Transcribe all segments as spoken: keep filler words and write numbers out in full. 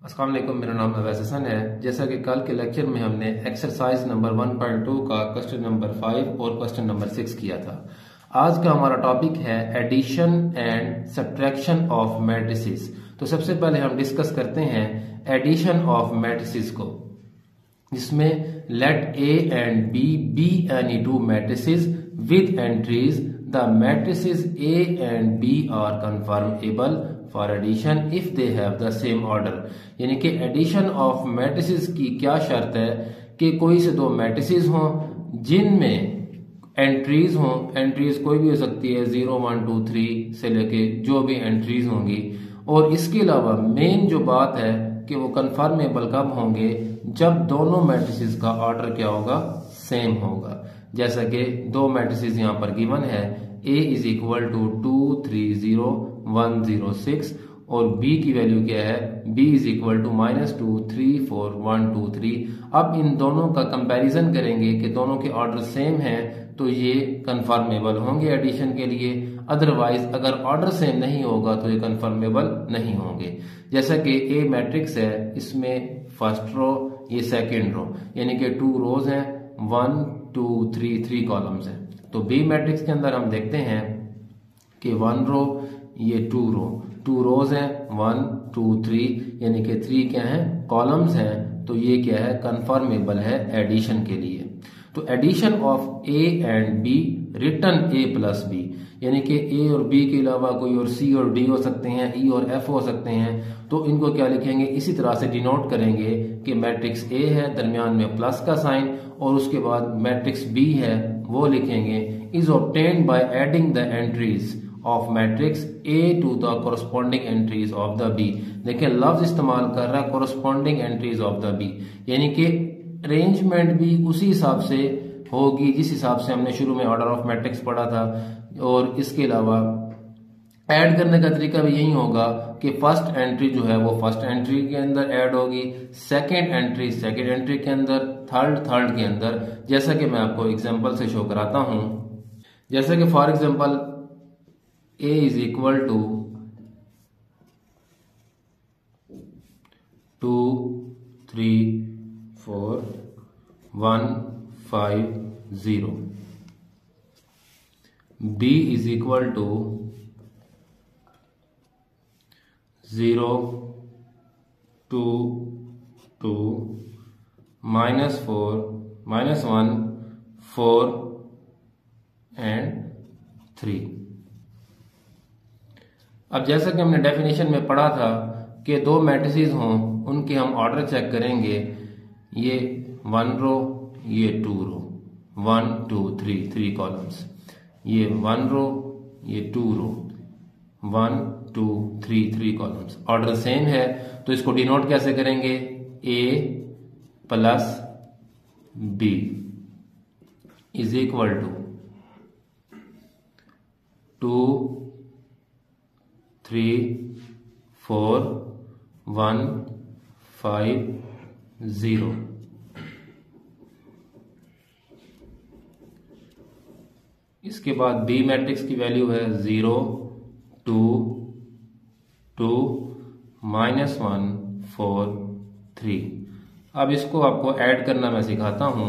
अस्सलाम वालेकुम, मेरा नाम अवैस हसन है। जैसा कि कल के लेक्चर में हमने exercise number one point two का क्वेश्चन नंबर फाइव और क्वेश्चन नंबर सिक्स किया था। आज का हमारा टॉपिक है addition and subtraction of matrices. तो सबसे पहले हम डिस्कस करते हैं एडिशन ऑफ मैट्रिसेस को, जिसमें let A and B B any two matrices with entries the matrices A and B are conformable for addition if they have the same order. यानी कि एडिशन ऑफ मैट्रिसेस की क्या शर्त है कि कोई से दो मैट्रिसेस हों जिनमें एंट्रीज हों, एंट्रीज कोई भी हो सकती है, जीरो वन टू थ्री से लेके जो भी एंट्रीज होंगी, और इसके अलावा मेन जो बात है कि वो कन्फर्मेबल कब होंगे, जब दोनों मैट्रिसेस का ऑर्डर क्या होगा, सेम होगा। जैसा कि दो मैट्रिसेस यहाँ पर गिवन है, A is equal to two three zero one zero six और बी की वैल्यू क्या है, B is equal to minus two three four one two three. अब इन दोनों का कंपैरिजन करेंगे कि दोनों के ऑर्डर सेम हैं तो ये कन्फर्मेबल होंगे एडिशन के लिए, अदरवाइज अगर ऑर्डर सेम नहीं होगा तो ये कन्फर्मेबल नहीं होंगे। जैसा कि ए मैट्रिक्स है, इसमें फर्स्ट रो ये सेकेंड रो, यानी कि टू रोज हैं, one two three three columns हैं। तो बी मैट्रिक्स के अंदर हम देखते हैं कि वन रो ये टू रो, टू रोज हैं, वन टू थ्री, यानी कि थ्री क्या है, कॉलम्स हैं। तो ये क्या है, कन्फर्मेबल है एडिशन के लिए। तो addition of A and B return A plus B, यानी कि ए और बी के अलावा कोई और सी और डी हो सकते हैं, ई और एफ हो सकते हैं। तो इनको क्या लिखेंगे, इसी तरह से डिनोट करेंगे कि मैट्रिक्स ए है, दरमियान में प्लस का साइन, और उसके बाद मैट्रिक्स बी है वो लिखेंगे is obtained by adding the entries of matrix A to the corresponding entries of the B. देखिए लफ्ज इस्तेमाल कर रहा है corresponding entries of the B, यानी कि अरेंजमेंट भी उसी हिसाब से होगी जिस हिसाब से हमने शुरू में ऑर्डर ऑफ मैट्रिक्स पढ़ा था। और इसके अलावा ऐड करने का तरीका भी यही होगा कि फर्स्ट एंट्री जो है वो फर्स्ट एंट्री के अंदर ऐड होगी, सेकेंड एंट्री सेकेंड एंट्री के अंदर, थर्ड थर्ड के अंदर। जैसा कि मैं आपको एग्जांपल से शो कराता हूं, जैसा कि for example A is equal to two three four one five zero, B is equal to zero two two minus four minus one four and three. अब जैसा कि हमने डेफिनेशन में पढ़ा था कि दो मैट्रिसेस हों उनके हम ऑर्डर चेक करेंगे, ये वन रो ये two row, one two three three columns, ये वन रो ये two row, one two three three columns, order same है। तो इसको डिनोट कैसे करेंगे, A plus B is equal to two three four one five zero. इसके बाद B matrix की वैल्यू है zero two two minus one four three. अब इसको आपको ऐड करना मैं सिखाता हूं।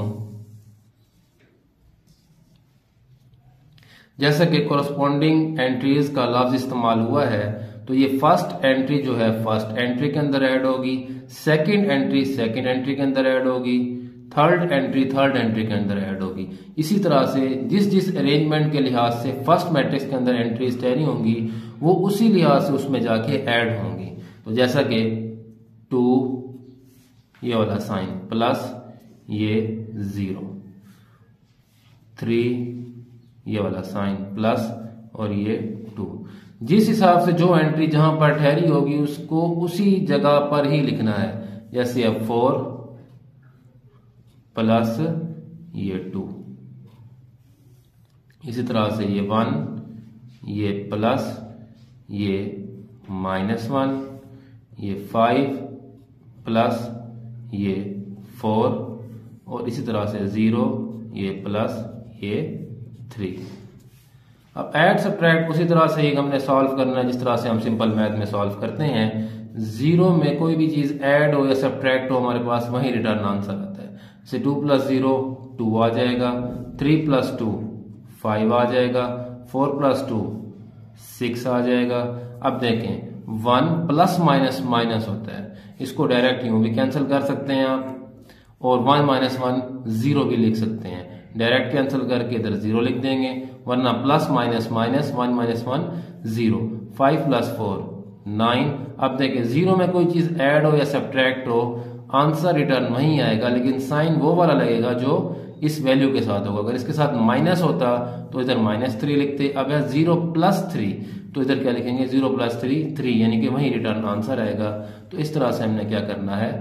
जैसा कि कोरस्पॉन्डिंग एंट्रीज का लफ्ज इस्तेमाल हुआ है, तो ये फर्स्ट एंट्री जो है फर्स्ट एंट्री के अंदर ऐड होगी, सेकंड एंट्री सेकंड एंट्री के अंदर ऐड होगी, थर्ड एंट्री थर्ड एंट्री के अंदर ऐड होगी। इसी तरह से जिस जिस अरेंजमेंट के लिहाज से फर्स्ट मैट्रिक्स के अंदर एंट्रीज ठहरी होंगी वो उसी लिहाज से उसमें जाके ऐड होंगी। तो जैसा कि टू ये वाला साइन प्लस ये जीरो, थ्री ये वाला साइन प्लस और ये टू, जिस हिसाब से जो एंट्री जहां पर ठहरी होगी उसको उसी जगह पर ही लिखना है। जैसे अब फोर प्लस ये टू, इसी तरह से ये वन ये प्लस ये माइनस वन, ये फाइव प्लस ये फोर, और इसी तरह से जीरो ये प्लस ये थ्री। अब ऐड सब्ट्रैक्ट उसी तरह से ही हमने सॉल्व करना है जिस तरह से हम सिंपल मैथ में सॉल्व करते हैं। जीरो में कोई भी चीज ऐड हो या सब्ट्रैक्ट हो हमारे पास वही रिटर्न आंसर आता है। जैसे टू प्लस जीरो टू आ जाएगा, थ्री प्लस टू फाइव आ जाएगा, फोर प्लस टू सिक्स आ जाएगा। अब देखें वन प्लस माइनस माइनस होता है, इसको डायरेक्ट यूं भी कैंसिल कर सकते हैं आप, और वन माइनस वन जीरो भी लिख सकते हैं। डायरेक्ट कैंसिल करके इधर जीरो लिख देंगे, वरना plus minus minus one minus one zero, five plus four nine. अब देखें जीरो में कोई चीज ऐड हो या सब्ट्रैक्ट हो आंसर रिटर्न वही आएगा, लेकिन साइन वो वाला लगेगा जो इस वैल्यू के साथ होगा। अगर इसके साथ माइनस होता तो इधर माइनस थ्री लिखते, अब है जीरो प्लस थ्री तो इधर क्या लिखेंगे जीरो प्लस थ्री थ्री, यानी कि वही रिटर्न आंसर आएगा। तो इस तरह से हमने क्या करना है,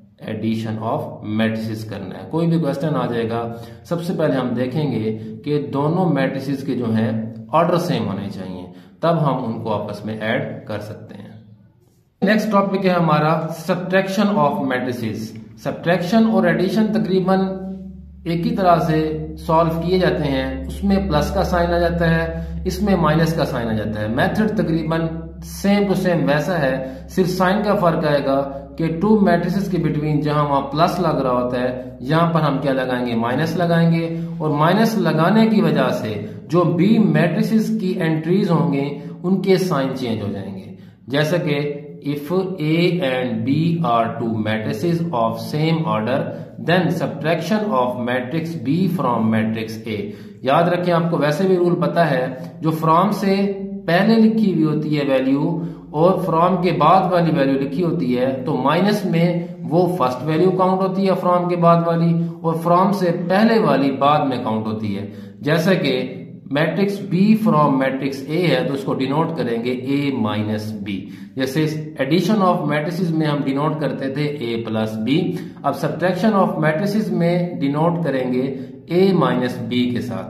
एडिशन ऑफ मैट्रिसेस करना है। कोई भी क्वेश्चन आ जाएगा सबसे पहले हम देखेंगे कि दोनों मैट्रिसेस के जो हैं ऑर्डर सेम होने चाहिए, तब हम उनको आपस में ऐड कर सकते हैं। नेक्स्ट टॉपिक है हमारा सब्ट्रैक्शन ऑफ मैट्रिसेस। सब्ट्रैक्शन और एडिशन तकरीबन एक ही तरह से सॉल्व किए जाते हैं, उसमें प्लस का साइन आ जाता है, इसमें माइनस का साइन आ जाता है। मेथड तकरीबन सेम टू सेम वैसा है, सिर्फ साइन का फर्क आएगा कि टू मैट्रिसेस के बिटवीन जहां वहां प्लस लग रहा होता है यहां पर हम क्या लगाएंगे, माइनस लगाएंगे, और माइनस लगाने की वजह से जो बी मैट्रिसेस की एंट्रीज होंगे उनके साइन चेंज हो जाएंगे। जैसे कि if A and B are two matrices of same order then subtraction of matrix B from matrix A. याद रखें, आपको वैसे भी रूल पता है, जो फ्रॉम से पहले लिखी हुई होती है वैल्यू और फ्रॉम के बाद वाली वैल्यू लिखी होती है तो माइनस में वो फर्स्ट वैल्यू काउंट होती है फ्रॉम के बाद वाली, और फ्रॉम से पहले वाली बाद में काउंट होती है। जैसे कि matrix B from matrix A है तो उसको डिनोट करेंगे ए माइनस बी। जैसे एडिशन ऑफ मैट्रिसेस में हम डिनोट करते थे ए प्लस बी, अब सब्ट्रैक्शन ऑफ मैट्रिसेस में डिनोट करेंगे ए माइनस बी के साथ।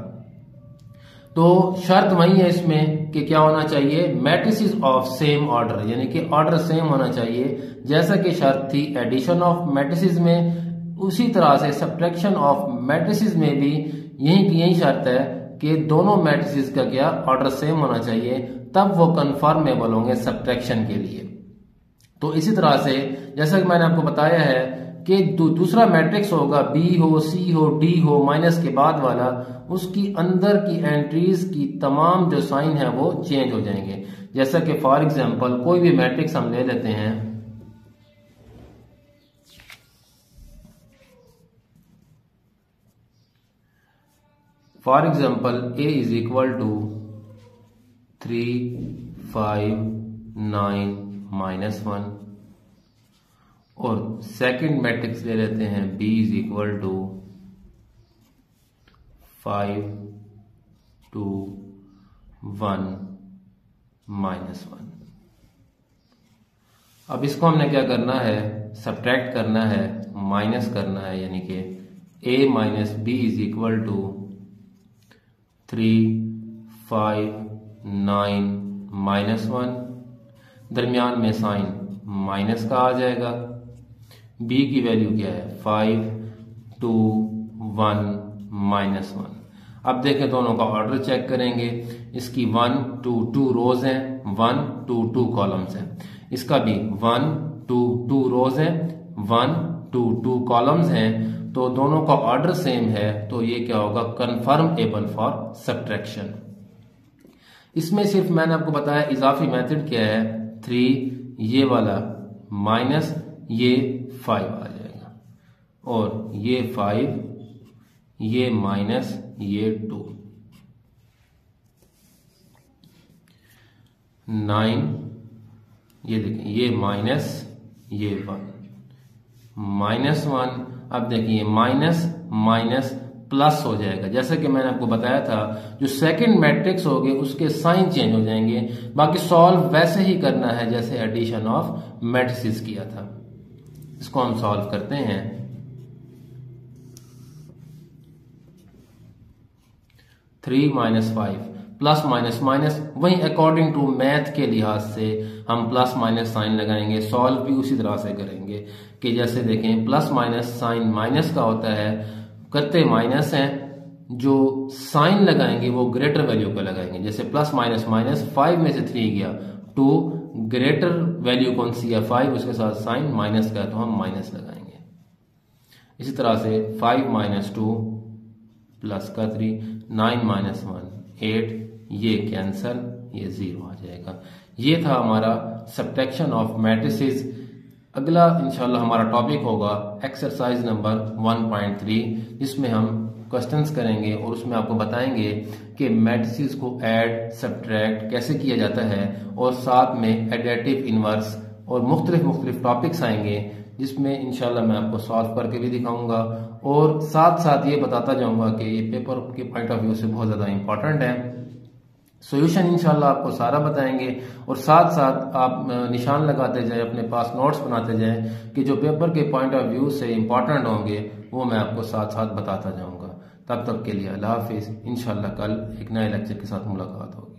तो शर्त वही है इसमें कि क्या होना चाहिए, मैट्रिसेस ऑफ सेम ऑर्डर, यानी कि ऑर्डर सेम होना चाहिए। जैसा कि शर्त थी एडिशन ऑफ मैट्रिसेस में, उसी तरह से सब्ट्रैक्शन ऑफ मैट्रिसेस में भी यही की यही शर्त है कि दोनों मैट्रिसेस का क्या ऑर्डर सेम होना चाहिए, तब वो कन्फर्मेबल होंगे सब्ट्रैक्शन के लिए। तो इसी तरह से जैसा कि मैंने आपको बताया है कि दू, दूसरा मैट्रिक्स होगा बी हो, सी हो, डी हो, माइनस के बाद वाला, उसकी अंदर की एंट्रीज की तमाम जो साइन है वो चेंज हो जाएंगे। जैसा कि फॉर एग्जांपल कोई भी मैट्रिक्स हम ले लेते हैं, for example A is equal to three five nine minus one, और सेकंड मैट्रिक्स ले लेते हैं B is equal to five two one minus one. अब इसको हमने क्या करना है, सब्ट्रैक्ट करना है, माइनस करना है, यानी कि A minus B is equal to three five nine minus one, दरमियान में साइन माइनस का आ जाएगा। बी की वैल्यू क्या है, five two one minus one. अब देखें दोनों का ऑर्डर चेक करेंगे, इसकी वन टू टू रोज हैं, वन टू टू कॉलम्स हैं, इसका भी वन टू टू रोज हैं, वन टू टू कॉलम्स हैं, तो दोनों का ऑर्डर सेम है, तो ये क्या होगा, कन्फर्मेबल फॉर सब्ट्रैक्शन। इसमें सिर्फ मैंने आपको बताया इजाफी मेथड क्या है, थ्री ये वाला माइनस ये फाइव आ जाएगा, और ये फाइव ये माइनस ये टू, नाइन ये देखें ये माइनस ये वन, माइनस वन। अब देखिए माइनस माइनस प्लस हो जाएगा। जैसे कि मैंने आपको बताया था जो सेकंड मैट्रिक्स होंगे उसके साइन चेंज हो जाएंगे, बाकी सॉल्व वैसे ही करना है जैसे एडिशन ऑफ मैट्रिसेस किया था। इसको हम सॉल्व करते हैं। Three minus five plus minus minus, वही अकॉर्डिंग टू मैथ के लिहाज से हम प्लस माइनस साइन लगाएंगे, सॉल्व भी उसी तरह से करेंगे कि जैसे देखें प्लस माइनस साइन माइनस का होता है, करते माइनस हैं, जो साइन लगाएंगे वो ग्रेटर वैल्यू का लगाएंगे। जैसे प्लस माइनस माइनस, फाइव में से थ्री गया टू, ग्रेटर वैल्यू कौन सी है फाइव, उसके साथ साइन माइनस का है तो हम माइनस लगाएंगे। इसी तरह से फाइव माइनस टू प्लस का three, nine minus one eight, ये कैंसल, ये जीरो आ जाएगा। ये था हमारा सब्ट्रैक्शन ऑफ मैट्रिसेस। अगला इंशाल्लाह हमारा टॉपिक होगा exercise number one point three, जिसमें हम क्वेश्चंस करेंगे और उसमें आपको बताएंगे कि मैट्रिसेस को ऐड सब्ट्रैक्ट कैसे किया जाता है, और साथ में एडिटिव इनवर्स और मुख्तलिफ मुख्तलिफ टॉपिक्स आएंगे जिसमें इंशाल्लाह मैं आपको सॉल्व करके भी दिखाऊंगा, और साथ साथ ये बताता जाऊंगा कि ये पेपर के पॉइंट ऑफ व्यू से बहुत ज्यादा इंपॉर्टेंट है। सॉल्यूशन इंशाल्लाह आपको सारा बताएंगे, और साथ साथ आप निशान लगाते जाएं, अपने पास नोट्स बनाते जाएं कि जो पेपर के पॉइंट ऑफ व्यू से इंपॉर्टेंट होंगे वो मैं आपको साथ साथ बताता जाऊंगा। तब तक के लिए अल्लाह हाफिज। इंशाल्लाह कल एक नए लेक्चर के साथ मुलाकात होगी।